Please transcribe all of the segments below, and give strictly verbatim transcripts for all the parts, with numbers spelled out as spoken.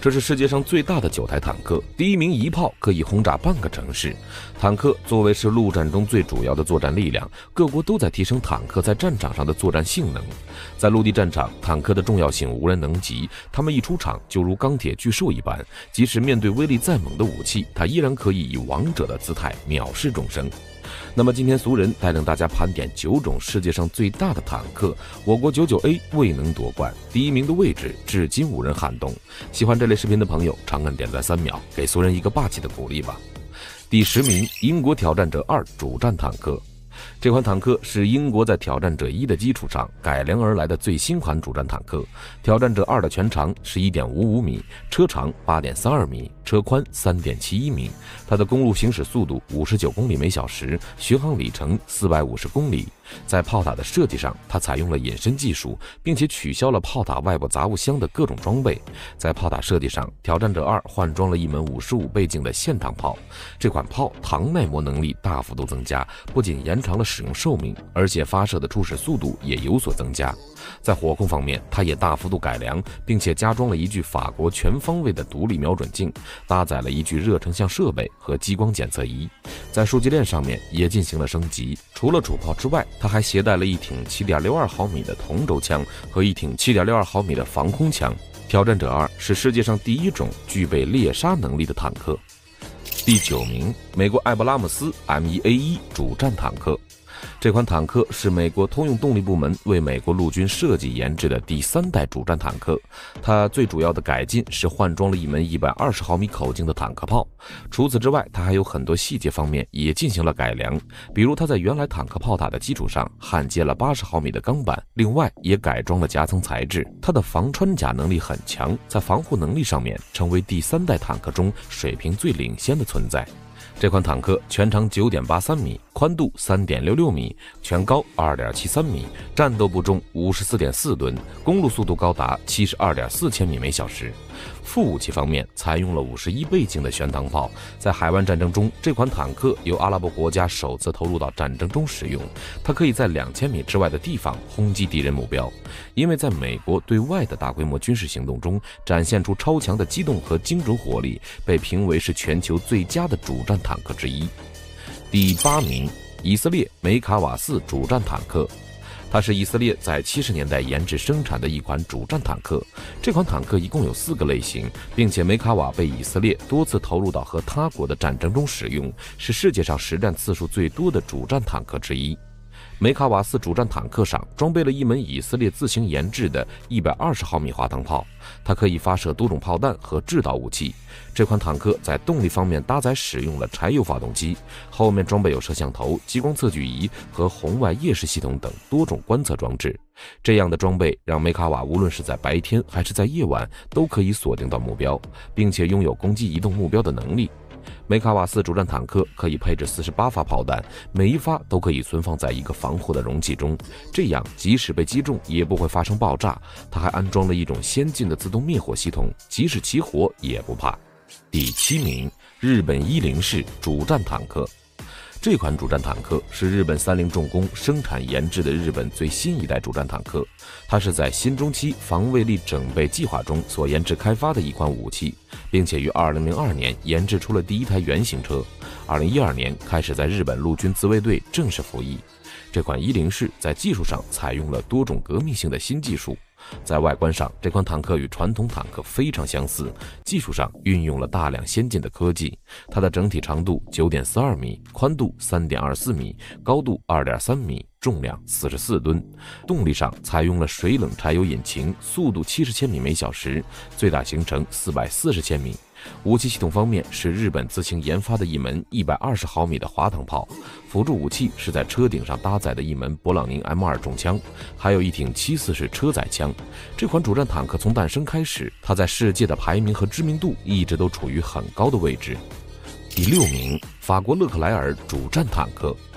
这是世界上最大的九台坦克，第一名一炮可以轰炸半个城市。坦克作为是陆战中最主要的作战力量，各国都在提升坦克在战场上的作战性能。在陆地战场，坦克的重要性无人能及，他们一出场就如钢铁巨兽一般，即使面对威力再猛的武器，它依然可以以王者的姿态藐视众生。那么今天俗人带领大家盘点九种世界上最大的坦克，我国 九九 A 未能夺冠，第一名的位置至今无人撼动。喜欢这类视频的朋友，长按点赞三秒，给俗人一个霸气的鼓励吧。第十名，英国挑战者二主战坦克。这款坦克是英国在挑战者一的基础上改良而来的最新款主战坦克。挑战者二的全长是 一点五五米，车长 八点三二米，车宽 三点七一米。它的公路行驶速度五十九公里每小时，巡航里程四百五十公里。在炮塔的设计上，它采用了隐身技术，并且取消了炮塔外部杂物箱的各种装备。在炮塔设计上，挑战者二换装了一门五十五倍镜的线膛炮。这款炮膛耐磨能力大幅度增加，不仅延长了使用寿命，而且发射的初始速度也有所增加。在火控方面，它也大幅度改良，并且加装了一具法国全方位的独立瞄准镜，搭载了一具热成像设备和激光检测仪。在数据链上面也进行了升级，除了主炮之外，它还携带了一挺 七点六二毫米的同轴枪和一挺 七点六二毫米的防空枪。挑战者二是世界上第一种具备猎杀能力的坦克。第九名，美国艾布拉姆斯 M 一 A 一 主战坦克。这款坦克是美国通用动力部门为美国陆军设计研制的第三代主战坦克。它最主要的改进是换装了一门一百二十毫米口径的坦克炮。除此之外，它还有很多细节方面也进行了改良，比如它在原来坦克炮塔的基础上焊接了八十毫米的钢板，另外也改装了夹层材质。它的防穿甲能力很强，在防护能力上面成为第三代坦克中水平最领先的存在。这款坦克全长 九点八三米，宽度 三点六六米，全高 二点七三米，战斗部重 五十四点四吨，公路速度高达 七十二点四千米每小时。副武器方面，采用了五十一倍镜的悬膛炮。在海湾战争中，这款坦克由阿拉伯国家首次投入到战争中使用，它可以在两千米之外的地方轰击敌人目标。因为在美国对外的大规模军事行动中展现出超强的机动和精准火力，被评为是全球最佳的主战坦克之一。第八名，以色列梅卡瓦四主战坦克。它是以色列在七十年代研制生产的一款主战坦克。这款坦克一共有四个类型，并且梅卡瓦被以色列多次投入到和他国的战争中使用，是世界上实战次数最多的主战坦克之一。梅卡瓦四主战坦克上装备了一门以色列自行研制的一百二十毫米滑膛炮，它可以发射多种炮弹和制导武器。这款坦克在动力方面搭载使用了柴油发动机，后面装备有摄像头、激光测距仪和红外夜视系统等多种观测装置。这样的装备让梅卡瓦无论是在白天还是在夜晚都可以锁定到目标，并且拥有攻击移动目标的能力。梅卡瓦四主战坦克可以配置四十八发炮弹，每一发都可以存放在一个防护的容器中，这样即使被击中也不会发生爆炸。它还安装了一种先进的自动灭火系统，即使起火也不怕。第七名，日本一零式主战坦克。这款主战坦克是日本三菱重工生产研制的日本最新一代主战坦克，它是在新中期防卫力整备计划中所研制开发的一款武器，并且于二零零二年研制出了第一台原型车，二零一二年开始在日本陆军自卫队正式服役。这款一零式在技术上采用了多种革命性的新技术。在外观上，这款坦克与传统坦克非常相似，技术上运用了大量先进的科技。它的整体长度 九点四二米，宽度 三点二四米，高度 二点三米，重量四十四吨。动力上采用了水冷柴油引擎，速度七十千米每小时，最大行程四百四十千米。武器系统方面是日本自行研发的一门一百二十毫米的滑膛炮，辅助武器是在车顶上搭载的一门勃朗宁 M 二 重枪，还有一挺七四式车载枪。这款主战坦克从诞生开始，它在世界的排名和知名度一直都处于很高的位置。第六名，法国勒克莱尔主战坦克。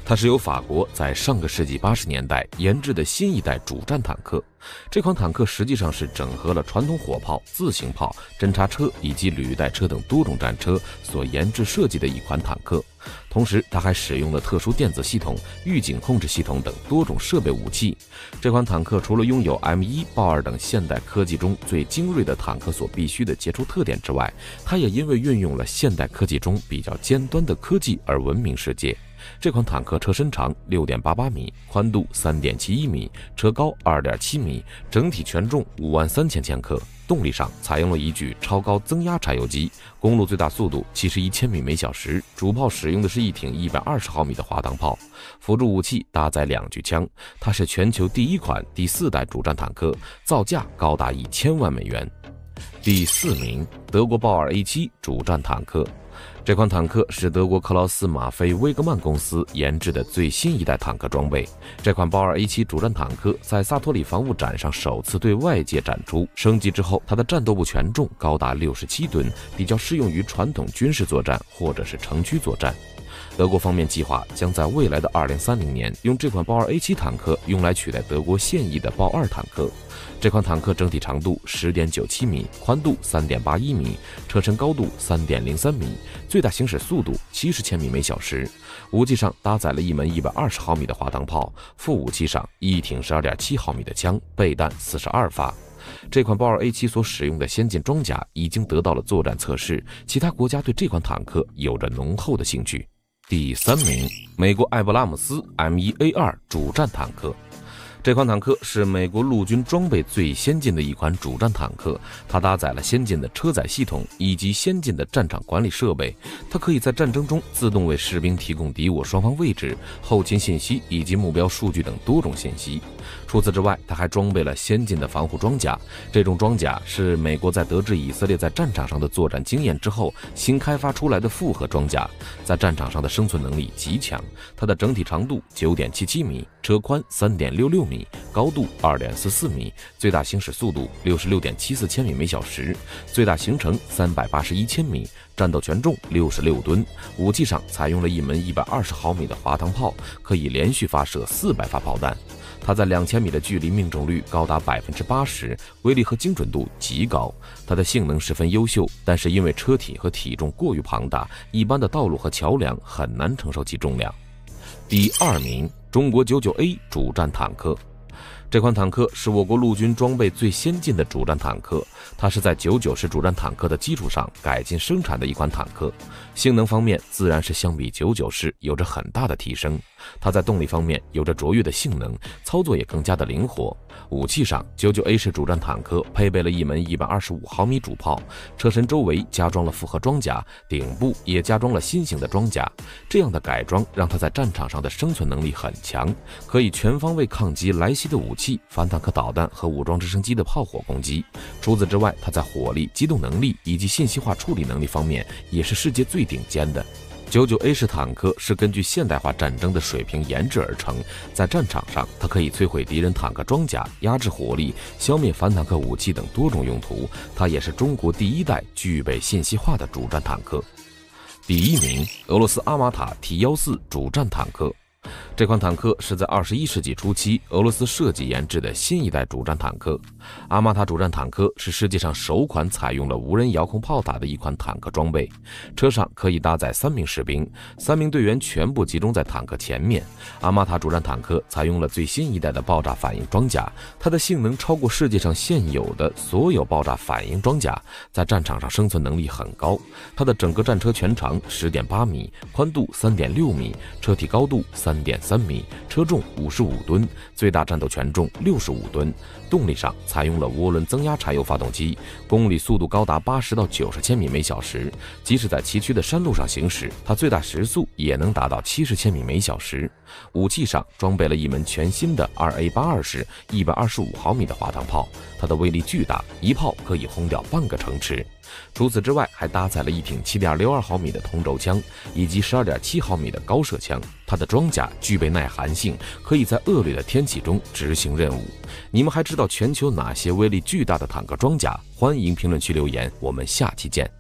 它是由法国在上个世纪八十年代研制的新一代主战坦克。这款坦克实际上是整合了传统火炮、自行炮、侦察车以及履带车等多种战车所研制设计的一款坦克。同时，它还使用了特殊电子系统、预警控制系统等多种设备武器。这款坦克除了拥有 M 一、豹二等现代科技中最精锐的坦克所必须的杰出特点之外，它也因为运用了现代科技中比较尖端的科技而闻名世界。这款坦克车身长 六点八八米，宽度 三点七一米，车高 二点七米，整体全重五万三千千克。动力上采用了一具超高增压柴油机，公路最大速度七十一千米每小时。主炮使用的是一挺一百二十毫米的滑膛炮，辅助武器搭载两具枪。它是全球第一款第四代主战坦克，造价高达一千万美元。第四名，德国豹二 A 七 主战坦克。这款坦克是德国克劳斯马菲威格曼公司研制的最新一代坦克装备。这款豹二 A 七 主战坦克在萨托里防务展上首次对外界展出，升级之后，它的战斗部全重高达六十七吨，比较适用于传统军事作战或者是城区作战。德国方面计划将在未来的二零三零年用这款豹二 A 七 坦克用来取代德国现役的豹二坦克。这款坦克整体长度 十点九七米，宽度 三点八一米，车身高度 三点零三米，最大行驶速度七十千米每小时。武器上搭载了一门一百二十毫米的滑膛炮，副武器上一挺 十二点七毫米的枪，备弹四十二发。这款豹二 A 七 所使用的先进装甲已经得到了作战测试，其他国家对这款坦克有着浓厚的兴趣。第三名，美国艾布拉姆斯 M 一 A 二 主战坦克。这款坦克是美国陆军装备最先进的一款主战坦克，它搭载了先进的车载系统以及先进的战场管理设备，它可以在战争中自动为士兵提供敌我双方位置、后勤信息以及目标数据等多种信息。除此之外，它还装备了先进的防护装甲，这种装甲是美国在得知以色列在战场上的作战经验之后新开发出来的复合装甲，在战场上的生存能力极强。它的整体长度 九点七七米，车宽 三点六六米，高度 二点四四米，最大行驶速度 六十六点七四千米每小时，最大行程三百八十一千米，战斗全重六十六吨。武器上采用了一门一百二十毫米的滑膛炮，可以连续发射四百发炮弹。它在两千米的距离命中率高达 百分之八十， 威力和精准度极高。它的性能十分优秀，但是因为车体和体重过于庞大，一般的道路和桥梁很难承受其重量。第二名，中国 九九 A 主战坦克。这款坦克是我国陆军装备最先进的主战坦克，它是在九九式主战坦克的基础上改进生产的一款坦克。性能方面自然是相比九九式有着很大的提升，它在动力方面有着卓越的性能，操作也更加的灵活。武器上 九九 A 式主战坦克配备了一门一百二十五毫米主炮，车身周围加装了复合装甲，顶部也加装了新型的装甲。这样的改装让它在战场上的生存能力很强，可以全方位抗击来袭的武器、反坦克导弹和武装直升机的炮火攻击。除此之外，它在火力、机动能力以及信息化处理能力方面也是世界最顶尖的。九九 A 式坦克是根据现代化战争的水平研制而成，在战场上它可以摧毁敌人坦克装甲、压制火力、消灭反坦克武器等多种用途。它也是中国第一代具备信息化的主战坦克。第一名，俄罗斯阿玛塔 T 十四 主战坦克。这款坦克是在二十一世纪初期俄罗斯设计研制的新一代主战坦克。阿玛塔主战坦克是世界上首款采用了无人遥控炮塔的一款坦克装备，车上可以搭载三名士兵，三名队员全部集中在坦克前面。阿玛塔主战坦克采用了最新一代的爆炸反应装甲，它的性能超过世界上现有的所有爆炸反应装甲，在战场上生存能力很高。它的整个战车全长 十点八米，宽度 三点六米，车体高度 三点三米，车重五十五吨，最大战斗权重六十五吨。动力上采用了涡轮增压柴油发动机，公里速度高达八十到九十千米每小时，即使在崎岖的山路上行驶，它最大时速也能达到七十千米每小时。武器上装备了一门全新的 二 A 八二 式一百二十五毫米的滑膛炮，它的威力巨大，一炮可以轰掉半个城池。除此之外，还搭载了一挺 七点六二毫米的同轴枪以及 十二点七毫米的高射枪。它的装甲具备耐寒性，可以在恶劣的天气中执行任务。你们还知道全球哪些威力巨大的坦克装甲？欢迎评论区留言，我们下期见。